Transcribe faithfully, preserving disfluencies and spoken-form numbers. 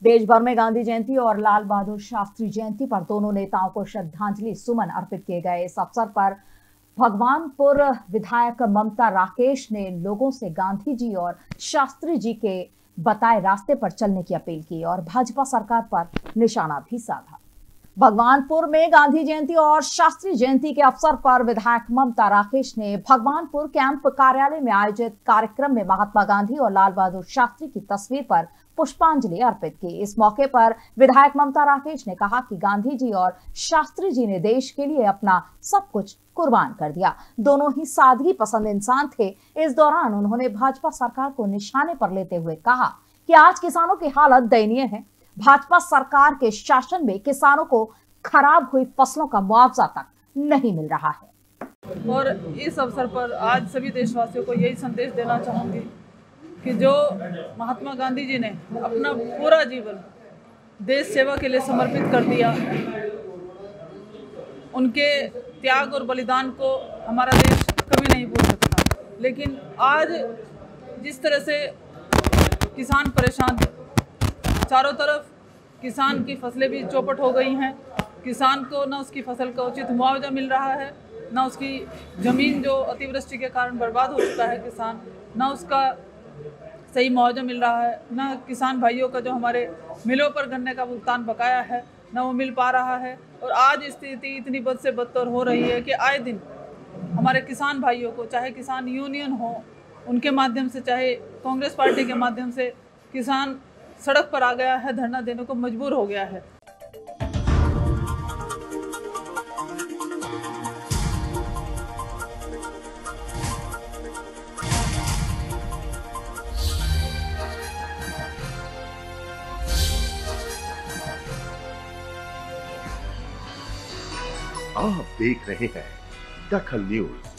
देश भर में गांधी जयंती और लाल बहादुर शास्त्री जयंती पर दोनों नेताओं को श्रद्धांजलि सुमन अर्पित किए गए। इस अवसर पर भगवानपुर विधायक ममता राकेश ने लोगों से गांधी जी और शास्त्री जी के बताए रास्ते पर चलने की अपील की और भाजपा सरकार पर निशाना भी साधा। भगवानपुर में गांधी जयंती और शास्त्री जयंती के अवसर पर विधायक ममता राकेश ने भगवानपुर कैंप कार्यालय में आयोजित कार्यक्रम में महात्मा गांधी और लाल बहादुर शास्त्री की तस्वीर पर पुष्पांजलि अर्पित की। इस मौके पर विधायक ममता राकेश ने कहा कि गांधी जी और शास्त्री जी ने देश के लिए अपना सब कुछ कुर्बान कर दिया। दोनों ही सादगी पसंद इंसान थे। इस दौरान उन्होंने भाजपा सरकार को निशाने पर लेते हुए कहा कि आज किसानों की हालत दयनीय है। भाजपा सरकार के शासन में किसानों को खराब हुई फसलों का मुआवजा तक नहीं मिल रहा है। और इस अवसर पर आज सभी देशवासियों को यही संदेश देना चाहूंगी कि जो महात्मा गांधी जी ने अपना पूरा जीवन देश सेवा के लिए समर्पित कर दिया, उनके त्याग और बलिदान को हमारा देश कभी नहीं भूल सकता। लेकिन आज जिस तरह से किसान परेशान, चारों तरफ किसान की फसलें भी चौपट हो गई हैं, किसान को ना उसकी फसल का उचित मुआवजा मिल रहा है, ना उसकी ज़मीन जो अतिवृष्टि के कारण बर्बाद हो चुका है किसान, ना उसका सही मुआवजा मिल रहा है, ना किसान भाइयों का जो हमारे मिलों पर गन्ने का भुगतान बकाया है ना वो मिल पा रहा है। और आज स्थिति इतनी बद से बदतर हो रही है कि आए दिन हमारे किसान भाइयों को, चाहे किसान यूनियन हो उनके माध्यम से, चाहे कांग्रेस पार्टी के माध्यम से, किसान सड़क पर आ गया है, धरना देने को मजबूर हो गया है। आप देख रहे हैं दखल न्यूज।